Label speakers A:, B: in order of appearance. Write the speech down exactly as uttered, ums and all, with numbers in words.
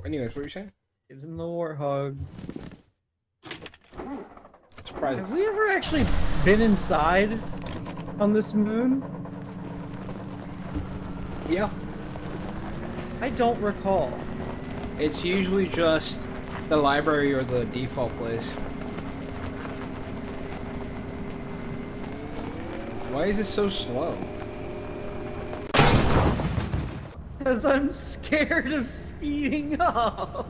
A: anyways, what were you saying?
B: Give him the warthog.
A: Surprise.
B: Have we ever actually been inside on this moon?
A: Yeah.
B: I don't recall.
A: It's usually just the library or the default place. Why is it so slow?
B: Because I'm scared of speeding up.